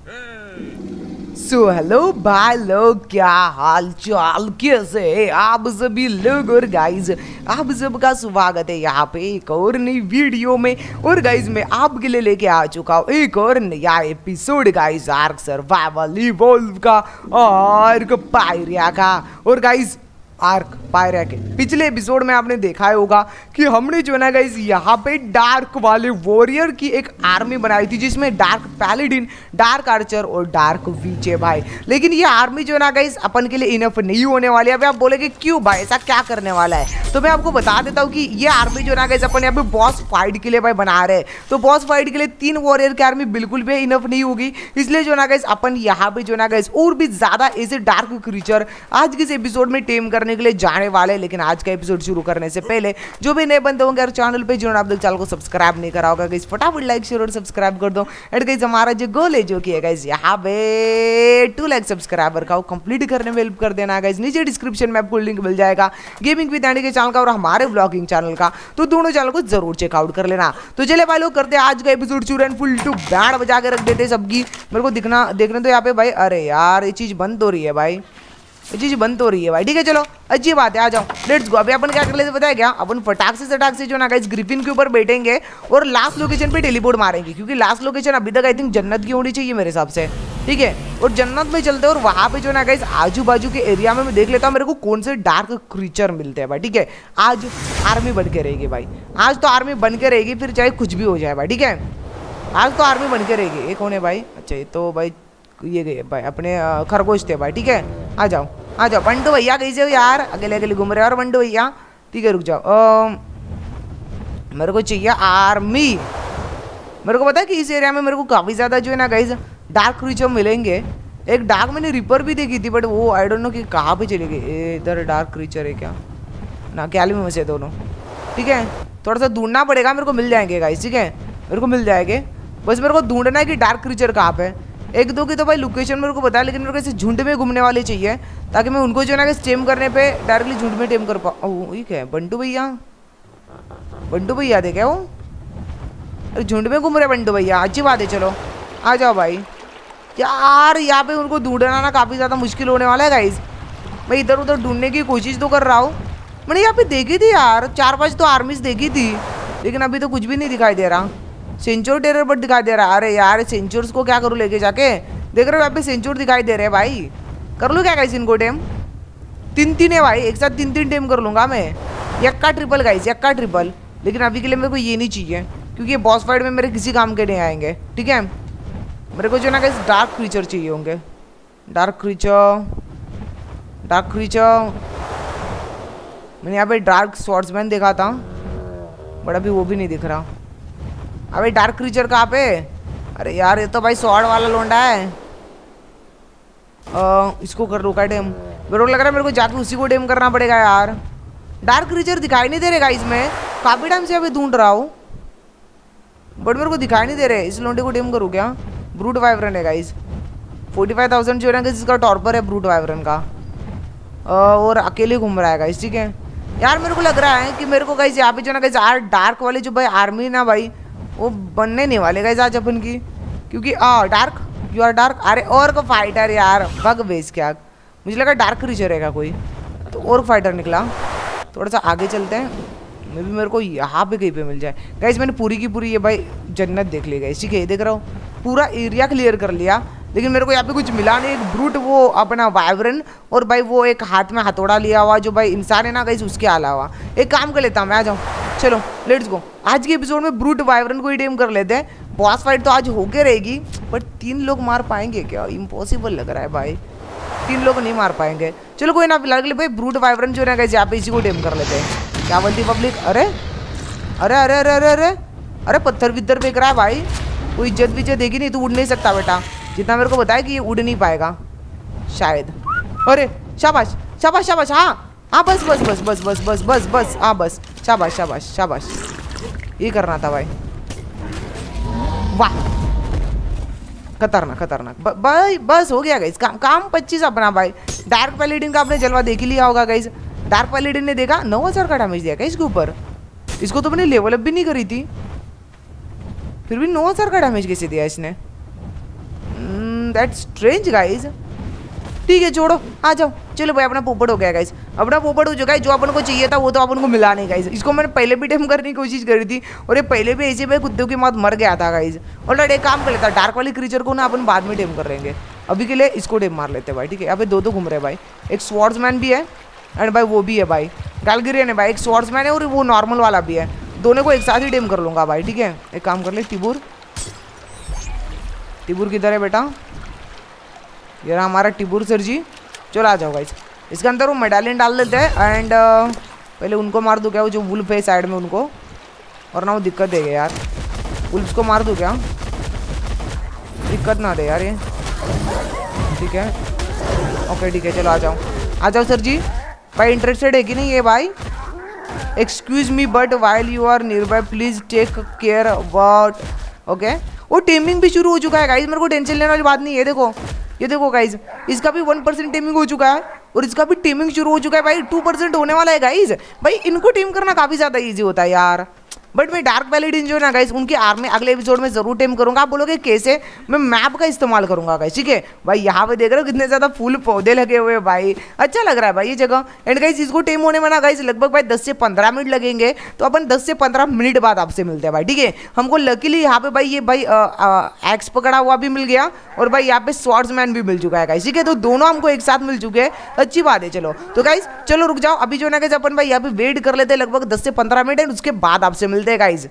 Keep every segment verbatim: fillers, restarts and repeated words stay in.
So hello भाई लोग, क्या हाल चाल, कैसे है आप सभी लोग। और गाइज आप सबका स्वागत है यहाँ पे एक और नई वीडियो में। और गाइज मैं आपके लिए लेके आ चुका हूँ एक और नया episode guys, ARK survival evolve का आर्क पायरिया का। और गाइज आर्क पायरिया के पिछले एपिसोड में आपने देखा होगा कि हमने जो है ना गाइस यहाँ पे डार्क वाले वॉरियर की एक आर्मी बनाई थी, जिसमें डार्क पैलेडिन, डार्क आर्चर और डार्क वीचे भाई। लेकिन ये आर्मी जो है ना गाइस अपन के लिए इनफ नहीं होने वाली है। अभी आप बोलेंगे क्यों भाई, ऐसा क्या करने वाला है? तो मैं आपको बता देता हूँ कि ये आर्मी जो है ना गाइस अपन यहाँ पे बॉस फाइट के लिए भाई बना रहे हैं। तो बॉस फाइट के लिए तीन वॉरियर की आर्मी बिल्कुल भी इनफ नहीं होगी, इसलिए जो है ना गाइस अपन यहाँ पे जो है ना गाइस और भी ज्यादा ऐसे डार्क क्रीचर आज के इस एपिसोड में टेम करने के लिए जाने वाले। लेकिन आज का एपिसोड शुरू करने से पहले जो भी नए बंदे होंगे चैनल पे, जिन्होंने आप लोग चैनल को सब्सक्राइब नहीं करा होगा गाइस, फटाफट लाइक शेयर और सब्सक्राइब कर दो। एंड गाइस हमारा जो गोल है जो कि है गाइस यहाँ पे टू लाख सब्सक्राइबर का, वो कंप्लीट करने में हेल्प कर देना गाइस। नीचे डिस्क्रिप्शन में आपको लिंक मिल जाएगा गेमिंग विद एंडी के चैनल का और हमारे ब्लॉगिंग चैनल का, तो दोनों चैनल को जरूर चेकआउट कर लेना। तो चले भाई लोग करते हैं आज का एपिसोड शुरू एंड फुल टू बैंड बजा के रख देते सबकी। मेरे को दिखना देखने तो यहाँ पे भाई, अरे यार ये चीज बंद हो रही है भाई, ये चीज बंद हो रही है भाई। ठीक है चलो अच्छी बात है, आ जाओ लेट्स गो। अभी अपन क्या कर लेते पता है क्या, अपन फटाक से सटाक से जो ना गाइस ग्रिफिन के ऊपर बैठेंगे और लास्ट लोकेशन पे टेलीपोर्ट मारेंगे, क्योंकि लास्ट लोकेशन अभी तक आई थिंक जन्नत की होनी चाहिए मेरे हिसाब से। ठीक है, और जन्नत में चलते हैं और वहां पे जो ना गाइस आजू बाजू के एरिया में मैं देख लेता हूँ मेरे को कौन से डार्क क्रीचर मिलते हैं भाई। ठीक है, आज आर्मी बन के रहेगी भाई, आज तो आर्मी बन के रहेगी, फिर चाहे कुछ भी हो जाए भाई। ठीक है, आज तो आर्मी बन के रहेगी। ये कौन है भाई? अच्छा ये तो भाई ये गए भाई अपने खरगोश थे भाई। ठीक है आ जाओ आ जाओ बंटू भैया, कैसे हो यार? अकेले अकेले घूम रहे हो और बंटू भैया। ठीक है रुक जाओ, आ, मेरे को चाहिए आर्मी। मेरे को पता है कि इस एरिया में मेरे को काफ़ी ज़्यादा जो है ना गाइस डार्क क्रीचर मिलेंगे। एक डार्क मैंने रिपर भी देखी थी, बट वो आई डोंट नो कि कहाँ पे चली गई। इधर डार्क क्रीचर है क्या? ना कैली में से दोनों। ठीक है, थोड़ा सा ढूंढना पड़ेगा, मेरे को मिल जाएंगे गाइस। ठीक है मेरे को मिल जाएंगे, बस मेरे को ढूंढना है कि डार्क क्रीचर कहाँ पे। एक दो की तो भाई लोकेशन मेरे को पता है, लेकिन मेरे को ऐसे झुंड में घूमने वाले चाहिए, ताकि मैं उनको जो है ना टेम करने पे डायरेक्टली झुंड में टेम कर पाऊँ। ये क्या है? बंटू भैया, बंटू भैया थे क्या वो? अरे झुंड में घूम रहे बंटू भैया, अच्छी बात है। चलो आ जाओ भाई। यार यहाँ पे उनको ढूंढना ना काफ़ी ज़्यादा मुश्किल होने वाला है गाइज। मैं इधर उधर ढूंढने की कोशिश तो कर रहा हूँ। मैंने यहाँ पे देखी थी यार, चार पाँच तो आर्मीज देखी थी, लेकिन अभी तो कुछ भी नहीं दिखाई दे रहा। सेंचुर टेरर बट दिखाई दे रहा है। अरे यार सेंचुर्स को क्या करूँ लेके जाके? देख रहे हो यहाँ पे सेंचुर दिखाई दे रहे हैं भाई। कर लूँ क्या गाइस इनको टेम? तीन तीन है भाई, एक साथ तीन तीन टेम कर लूँगा मैं। यक्का ट्रिपल गाइस, यक्का ट्रिपल। लेकिन अभी के लिए मेरे को ये नहीं चाहिए, क्योंकि ये बॉस फाइट में मेरे किसी काम के नहीं आएंगे। ठीक है, मेरे को जो ना गाइस डार्क क्रीचर चाहिए होंगे। Dark creature, dark creature. मैंने यहाँ पे डार्क स्वॉर्ड्समैन देखा था, बट अभी वो भी नहीं दिख रहा। अबे डार्क क्रीचर कहाँ पे? अरे यार ये तो भाई स्वॉर्ड वाला लोंडा है। आ, इसको कर रोका टेम। मेरे को लग रहा है मेरे को जाके उसी को टेम करना पड़ेगा यार। डार्क क्रीचर दिखाई नहीं दे रहे गाइस, मैं काफ़ी टाइम से अभी ढूंढ रहा हूँ, बट मेरे को दिखाई नहीं दे रहे। इस लोंडे को टेम करूँ क्या? ब्रूट वाइब्रन है गाइस, फोर्टी फाइव थाउजेंड जो है ना इसका टॉर्पर है ब्रूट वाइब्रन का। आ, और अकेले घूम रहा है गाइस। ठीक है यार, मेरे को लग रहा है कि मेरे को गाइस यहाँ पे जो ना गाइस यार डार्क वाले जो भाई आर्मी ना भाई वो बनने नहीं वाले गाइस आज अपन की, क्योंकि ah dark you are dark. अरे और को फाइटर यार, बग बेस क्या? मुझे लगा डार्क क्रीचर है कोई, तो और फाइटर निकला। थोड़ा सा आगे चलते हैं, मे भी मेरे को यहाँ पे कहीं पे मिल जाए गाइस। मैंने पूरी की पूरी ये भाई जन्नत देख ली गाइस। ठीक है देख रहा हूँ, पूरा एरिया क्लियर कर लिया, लेकिन मेरे को यहाँ पे कुछ मिला नहीं। एक ब्रूट वो अपना वाइब्रन और भाई वो एक हाथ में हथौड़ा लिया हुआ जो भाई इंसान है ना गाइस, उसके अलावा। एक काम कर लेता हूँ मैं, आ जाऊँ चलो लेट्स गो। आज के एपिसोड में ब्रूट वाइब्रन को ही टेम कर लेते हैं। बॉस फाइट तो आज होके रहेगी, बट तीन लोग मार पाएंगे क्या? इम्पॉसिबल लग रहा है भाई, तीन लोग नहीं मार पाएंगे। चलो कोई ना, फिलहाल के लिए भाई ब्रूट वाइब्रन जो है यहाँ पे इसी को टेम कर लेते हैं। क्या बोलती पब्लिक? अरे अरे अरे अरे अरे अरे अरे पत्थर वित्थर फेंक रहा है भाई, कोई इज्जत विज्जत देगी नहीं, तू उड़ नहीं सकता बेटा। जितना मेरे को बताया कि ये उड़ नहीं पाएगा शायद। अरे शाबाश शाबाश शाबाश, हाँ हाँ बस बस बस बस बस बस बस बस हाँ बस, शाबाश शाबाश शाबाश, ये करना था भाई। वाह खतरनाक खतरनाक, भाई बस हो गया गाइस, काम काम पच्चीस अपना भाई। डार्क पैलेडिन का आपने जलवा देख ही लिया होगा गाइस। डार्क पैलेडिन ने देखा नौ हजार का डैमेज दिया इसके ऊपर। इसको तो मैंने लेवल अप भी नहीं करी थी, फिर भी नौ हजार का डैमेज कैसे दिया इसने? That strange guys. ठीक है छोड़ो, आ जाओ। चलो भाई अपना पोपट हो गया गाइज, अपना पोपट हो चुका है। जो अपन को चाहिए था वो तो अपन को मिला नहीं गाइज। इसको मैंने पहले भी टेम करने की कोशिश करी थी और ये पहले भी ऐसे भाई कुत्तों की मौत मर गया था गाइज। ऑलरेडी एक काम कर लेता, डार्क वाली क्रीचर को ना अपन बाद में टेम कर लेंगे, अभी के लिए इसको टेम मार लेते हैं भाई। ठीक है, अभी दो दो घूम रहे भाई, एक स्वॉर्ड्समैन भी है एंड भाई वो भी है भाई गैलगरियन है भाई, एक स्वॉर्ड्समैन है और वो नॉर्मल वाला भी है। दोनों को एक साथ ही टेम कर लूँगा भाई। ठीक है, एक काम कर ले, टिबूर टिबूर किधर है बेटा? ये रहा हमारा टिबूर सर जी। चलो आ जाओ गाइस, इसके अंदर वो मेडालियन डाल देते हैं एंड uh, पहले उनको मार दूँ क्या, वो जो वुल्फ है साइड में उनको, और ना वो दिक्कत देगा यार। वुल्फ्स को मार दूँ क्या? दिक्कत ना दे यार ये। ठीक है ओके ठीक है, चलो आ जाओ आ जाओ सर जी। भाई इंटरेस्टेड है कि नहीं ये भाई? Excuse me but while you are nearby please take care about. Okay, वो टेमिंग भी शुरू हो चुका है गाइज, मेरे को टेंशन लेने वाली बात नहीं है। देखो ये देखो गाइज, इसका भी वन परसेंट टेमिंग हो चुका है और इसका भी टेमिंग शुरू हो चुका है भाई। टू परसेंट होने वाला है गाइज। भाई इनको टेम करना काफ़ी ज़्यादा ईजी होता है यार। बट मैं डार्क पैलेडिन जो है ना गाइस, उनकी आर्मी अगले एपिसोड में जरूर टेम करूंगा। आप बोलोगे कैसे? मैं मैप का इस्तेमाल करूंगा गाइस। ठीक है भाई, यहाँ पे देख रहे हो कितने ज़्यादा फूल पौधे लगे हुए हैं भाई, अच्छा लग रहा है भाई ये जगह। एंड गाइस इसको टेम होने में ना गाइस लगभग भाई दस से पंद्रह मिनट लगेंगे, तो अपन दस से पंद्रह मिनट बाद आपसे मिलते हैं भाई। ठीक है, हमको लकीली यहाँ पे भाई ये भाई एक्स पकड़ा हुआ भी मिल गया और भाई यहाँ पे स्वॉर्ड्समैन भी मिल चुका है गाइस। ठीक है, तो दोनों हमको एक साथ मिल चुके हैं, अच्छी बात है। चलो तो गाइस चलो रुक जाओ, अभी जो ना गाइस अपन भाई यहाँ पे वेट कर लेते हैं लगभग दस से पंद्रह मिनट, उसके बाद आपसे मिलते हैं guys.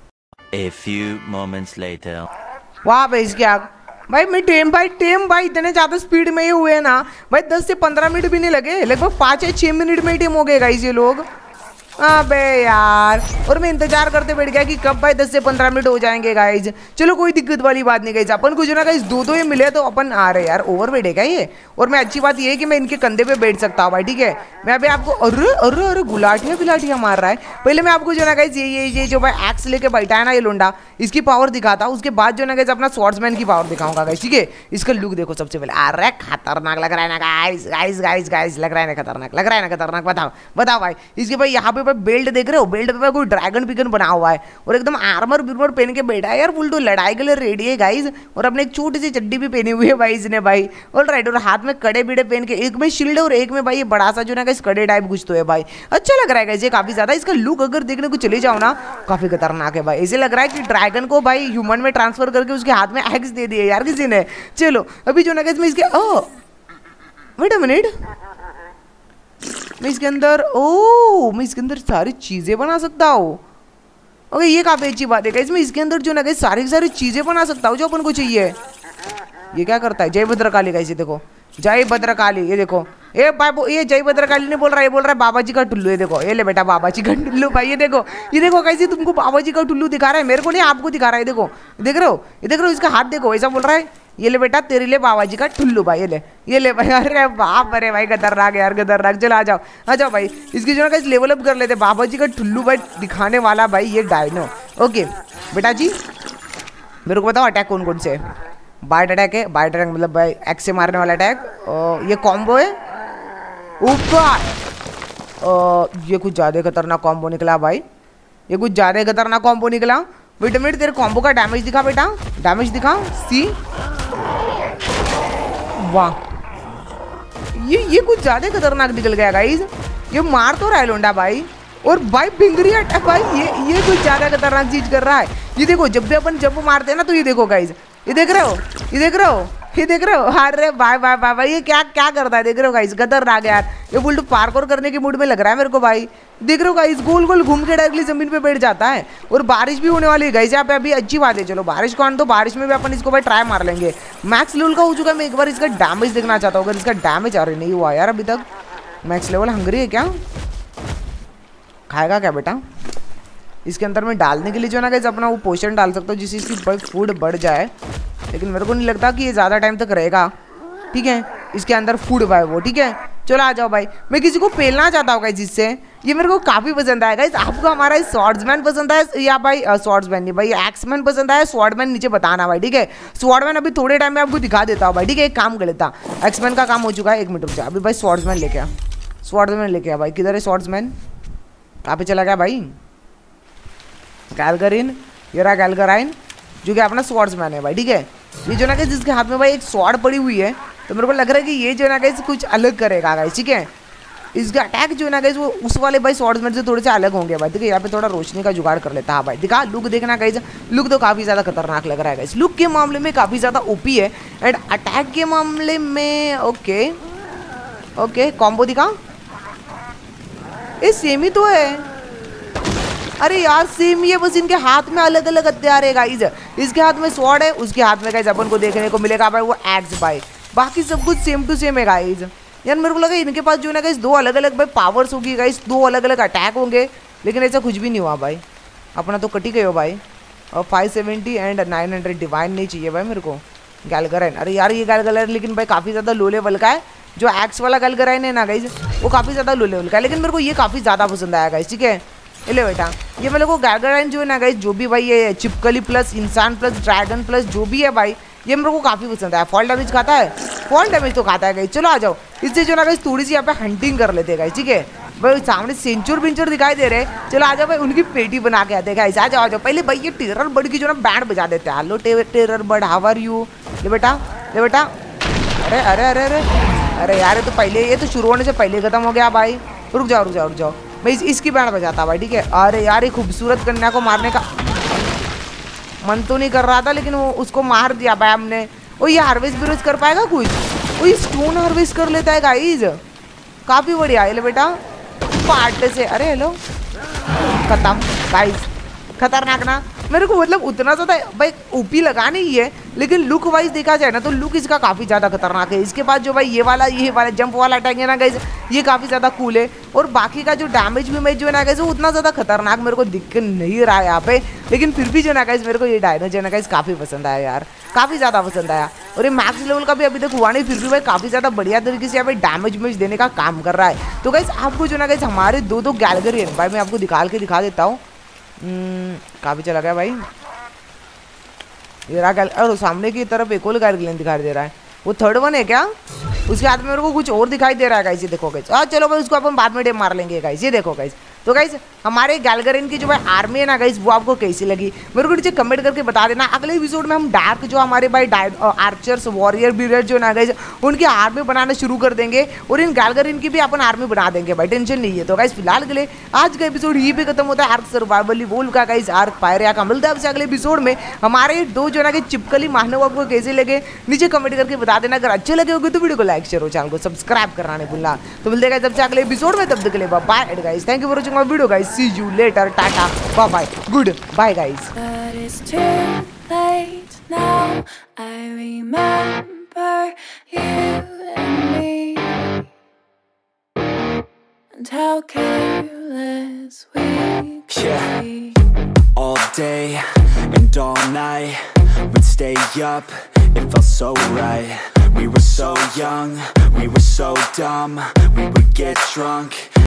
A few moments later. वाह भाई इसके आग भाई, मैं टेम भाई टेम भाई इतने ज़्यादा स्पीड में ये हुए हैं ना भाई, दस से पंद्रह मिनट भी नहीं लगे, लगभग पाँच या छः मिनट में ही टेम हो गए गाइस ये लोग। अबे यार, और मैं इंतजार करते बैठ गया कि कब भाई दस से पंद्रह मिनट हो जाएंगे गाइज। चलो कोई दिक्कत वाली बात नहीं गाइज, अपन को जो ना गाइज दो दो ये मिले तो अपन आ रहे यार, ओवर वेट है क्या ये? और मैं अच्छी बात ये है कि मैं इनके कंधे पे बैठ सकता हूँ भाई। ठीक है, मैं अभी आपको अरे अरे अरे गुलाटियाँ गुलाटियाँ मार रहा है। पहले मैं आपको जो ना गाइज ये ये ये जो भाई एक्स लेके बैठा है ना ये लोंडा, इसकी पावर दिखाता हूँ, उसके बाद जो ना गाइज अपना स्वॉर्ड्समैन की पावर दिखाऊंगा गाइज। ठीक है, इसका लुक देखो सबसे पहले, अरे खतरनाक लग रहा है ना गाइज गाइज गाइज गाइज लग रहा है ना खतरनाक, लग रहा है ना खतरनाक। बताओ बताओ भाई, इसके भाई यहाँ पे भाई बेल्ट देख रहे हो, बेल्ट पे कोई ड्रैगन पिगन बना हुआ है और एकदम आर्मर बिर्मर पहन के बैठा है यार, फुल तो लड़ाई के लिए रेडी है गाइज। और अपने एक छोटी सी चड्डी भी पहनी हुई है भाई इसने भाई, ऑल राइट। और हाथ में कड़े बीड़े पहन के, एक में शील्ड और एक में भाई ये बड़ा सा जो ना गाइस कड़े टाइप कुछ तो है भाई, अच्छा लग रहा है गाइस ये काफी ज्यादा। इसका लुक अगर देखने को चले जाओ ना काफी खतरनाक है भाई, ऐसे लग रहा है कि ड्रैगन को भाई ह्यूमन में ट्रांसफर करके उसके हाथ में एक्स दे दिए यार किसी ने। चलो अभी जो ना गाइस मैं इसके ओ वेट अ मिनट, मैं इसके अंदर ओ मैं इसके अंदर सारी चीज़ें बना सकता हूँ। ओके ये काफ़ी अच्छी बात है गाइस, मैं इसके अंदर जो ना गाइस सारी सारी चीज़ें बना सकता हूँ जो अपन को चाहिए। ये क्या करता है? जय भद्रकाली गाइस, ये देखो जय भद्रकाली, ये देखो ये भाई ये जय भद्रकाली नहीं बोल रहा है, ये बोल रहा है बाबा जी का टुल्लू। ये देखो ये ले बेटा बाबा जी का टुल्लू भाई, ये देखो ये देखो कैसे तुमको बाबा जी का टुल्लू दिखा रहा है, मेरे को नहीं आपको दिखा रहा है। देखो देख रहे हो, ये देख रहे हो इसका हाथ देखो, ऐसा बोल रहा है ये ले बेटा तेरे लिए बाबा जी का टुल्लू भाई, ये ले ये ले भाई। अरे बाप अरे भाई खतरनाक यार खतरनाक। चलो आ जाओ आ जाओ भाई, इसकी जो ना लेवल अप कर लेते बाबा जी का टुल्लू भाई दिखाने वाला भाई ये डायनो। ओके बेटा जी मेरे को बताओ अटैक कौन कौन से है? बाइट अटैक है, बाइट अटैक मतलब भाई एक्स से मारने वाला अटैक, ये कॉम्बो है ऊपर। ये कुछ ज़्यादा खतरनाक कॉम्बो निकला भाई, ये कुछ ज़्यादा खतरनाक कॉम्बो निकला। वेट मिनट, तेरे कॉम्बो का डैमेज दिखा बेटा, डैमेज दिखा। सी वाह, ये ये कुछ ज़्यादा खतरनाक निकल गया गाइज, ये मार तो रहा है लोंडा भाई। और भाई भिंगरी अटैक भाई, ये ये कुछ ज़्यादा खतरनाक चीज़ कर रहा है। ये देखो जब भी अपन जब मारते हैं ना तो ये देखो गाइज, ये देख रहे हो ये देख रहे हो ये देख रहे हो, अरे भाई भाई भाई भाई ये क्या क्या करता है देख रहे हो गाइस, खतरनाक यार। ये बुल्टू पार्कोर करने के मूड में लग रहा है मेरे को भाई, देख रहे हो गाइस गोल गोल घूम के डायरेक्टली जमीन पे बैठ जाता है। और बारिश भी होने वाली है गाइस यहाँ पे अभी, अच्छी बात है। चलो बारिश को आने तो बारिश में भी अपन इसको भाई ट्राई मार लेंगे। मैक्स लेवल का हो चुका है, मैं एक बार इसका डैमेज देखना चाहता हूँ। अगर इसका डैमेज अरे नहीं हुआ यार अभी तक, मैक्स लेवल हंगरी है क्या? खाएगा क्या बेटा? इसके अंदर में डालने के लिए जो है ना गाइस अपना वो पोशन डाल सकता हूँ जिससे इसकी भाई फूड बढ़ जाए, लेकिन मेरे को नहीं लगता कि ये ज़्यादा टाइम तक रहेगा। ठीक है इसके अंदर फूड भाई वो, ठीक है चलो आ जाओ भाई। मैं किसी को पेलना चाहता हूँ गाइस जिससे, ये मेरे को काफ़ी पसंद आएगा। इस आपको हमारा स्वॉर्ड्समैन पसंद आया या भाई स्वॉर्ड्समैन नहीं भाई एक्समैन पसंद आया, स्वॉर्डमैन नीचे बताना भाई, ठीक है। स्वॉर्डमैन अभी थोड़े टाइम में आपको दिखा देता हूँ भाई, ठीक है। एक काम कर लेता, एक्समैन का काम हो चुका है, एक मिनट रुक जा। अभी भाई स्वॉर्ड्समैन लेके आ, स्वॉर्ड्समैन लेके आ भाई। किधर है स्वॉर्ड्समैन? कहाँ पे चला गया भाई? गैलगरिन, ये रहा गैलगराइन जो कि अपना स्वॉर्ड्समैन है भाई, ठीक है। ये जो ना गाइस जिसके हाथ में भाई एक स्वॉर्ड पड़ी हुई है, तो मेरे को लग रहा है कि ये जो ना गाइस कुछ अलग करेगा गाइस, ठीक है। इसका अटैक जो है ना गाइस वो उस वाले भाई स्वॉर्ड्स में से थोड़े से अलग होंगे भाई। देखिए यहाँ पे थोड़ा रोशनी का जुगाड़ कर लेता है भाई। दिखा लुक देखना गाइस, लुक तो काफ़ी ज़्यादा खतरनाक लग रहा है गाइस। लुक के मामले में काफ़ी ज़्यादा ओपी है एंड अटैक के मामले में ओके ओके कॉम्बो दिखा, ये सेम ही तो है। अरे यार सेम ही है, बस इनके हाथ में अलग अलग हथियार है गाइस। इसके हाथ में स्वॉर्ड है, उसके हाथ में गाइस अपन को देखने को मिलेगा भाई वो एक्स भाई। बाकी सब कुछ सेम टू सेम है गाइस। यार मेरे को लगा इनके पास जो है ना गाइस दो अलग अलग भाई पावर्स होगी गाइस, दो अलग अलग अटैक होंगे, लेकिन ऐसा कुछ भी नहीं हुआ भाई। अपना तो कटी गए हो भाई। और five seventy and nine hundred divine नहीं चाहिए भाई मेरे को। गैलगराइन, अरे यार ये गैलगराइन लेकिन भाई काफ़ी ज़्यादा लो लेवल का है। जो एक्स वाला गैलगराइन है ना गाइस वो काफ़ी ज़्यादा लो लेवल का है, लेकिन मेरे को ये काफ़ी ज़्यादा पसंद आया गाइस, ठीक है। ले बेटा ये मेरे को गैलगराइन जो है ना गाइस जो भी भाई ये चिपकली प्लस इंसान प्लस ड्रैगन प्लस जो भी है भाई, ये मेरे को काफ़ी पसंद आया। फॉल डैमेज खाता है, फॉल डैमेज तो खाता है गाइस। चलो आ जाओ, इससे जो ना गाइस थोड़ी सी यहाँ पे हंटिंग कर लेते हैं गाइस, ठीक है। भाई सामने सेंचुर पिंचुर दिखाई दे रहे हैं, चलो आ जाओ भाई उनकी पेटी बना के आते हैं गाइस। आ जाओ आ जाओ पहले भाई ये टेरर बर्ड की जो ना बैंड बजा देते हैं। Hello terror bird, how are you. ले बेटा ले बेटा, अरे अरे अरे अरे अरे यार ये तो पहले ये तो शुरू होने से पहले खत्म हो गया भाई। रुक जाओ रुक जाओ रुक जाओ, मैं इस, इसकी बैंड बजाता भाई, ठीक है। अरे यार ये खूबसूरत कन्या को मारने का मन तो नहीं कर रहा था, लेकिन वो उसको मार दिया भाई हमने। ओ ये हार्वेस्ट बिरोज कर पाएगा कुछ, वो स्टोन हार्वेस्ट कर लेता है गाइज, काफ़ी बढ़िया है। ले बेटा पार्ट से, अरे हेलो खत्म गाइज, खतरनाक ना। मेरे को मतलब उतना ज़्यादा भाई ओपी लगा नहीं है, लेकिन लुक वाइज देखा जाए ना तो लुक इसका काफ़ी ज़्यादा खतरनाक है। इसके बाद जो भाई ये वाला ये वाला जंप वाला अटैक है ना गाइज, ये काफ़ी ज़्यादा कूल है। और बाकी का जो डैमेज भी मैं जो है ना गाइज वो उतना ज़्यादा खतरनाक मेरे को दिख नहीं रहा है यहाँ पे, लेकिन फिर भी जो ना गाइज मेरे को ये डायनो जो है ना गाइज काफ़ी पसंद आया यार, काफ़ी ज़्यादा पसंद आया। और ये मैक्स लेवल का भी अभी तक हुआ नहीं, फिर भी भाई काफ़ी ज़्यादा बढ़िया तरीके से यहाँ पे डैमेज वेज देने का काम कर रहा है। तो गाइज आपको जो ना गाइज हमारे दो दो गैलगरियन भाई मैं आपको निकाल के दिखा देता हूँ। काफ़ी चला गया भाई ये रहा गैल, और सामने की तरफ एक और गैलगरियन दिखाई दे रहा है, वो थर्ड वन है क्या। उसके हाथ में मेरे को कुछ और दिखाई दे रहा है गाइस, ये देखो गाइस। हाँ चलो भाई उसको अपन बाद में डेम मार लेंगे गाइस। ये देखो गाइस, तो गाइस हमारे गैलगरियन की जो भाई आर्मी है ना गाइस वो आपको कैसी लगी मेरे को नीचे कमेंट करके बता देना। अगले एपिसोड में हम डार्क जो हमारे भाई आर्चर्स वॉरियर ब्रिगेड जो ना गाइस उनकी आर्मी बनाना शुरू कर देंगे, और इन गैलगरियन की भी अपन आर्मी बना देंगे भाई, टेंशन नहीं है। तो गाइस फिलहाल के लिए आज का एपिसोड यही पे खत्म होता है। आर्क सर्वाइवल वोल्व का गाइस आर्क पायरिया का। मिलता है आपसे अगले एपिसोड में। हमारे दो जो ना कि चिपकली मानव आपको कैसे लगे नीचे कमेंट करके बता देना। अगर अच्छे लगे होंगे तो वीडियो को लाइक शेयर और चैनल को सब्सक्राइब करना नहीं भूलना। तो मिलते हैं सबसे अगले एपिसोड में, तब तक के लिए bye guys, thank you for watching my video guys, see you later, tata bye bye, good bye guys. But it's too late now. I remember you and me, and how careless we could Yeah. be. All day and all night, we'd stay up, it felt so right. We were so young, we were so dumb, we would get drunk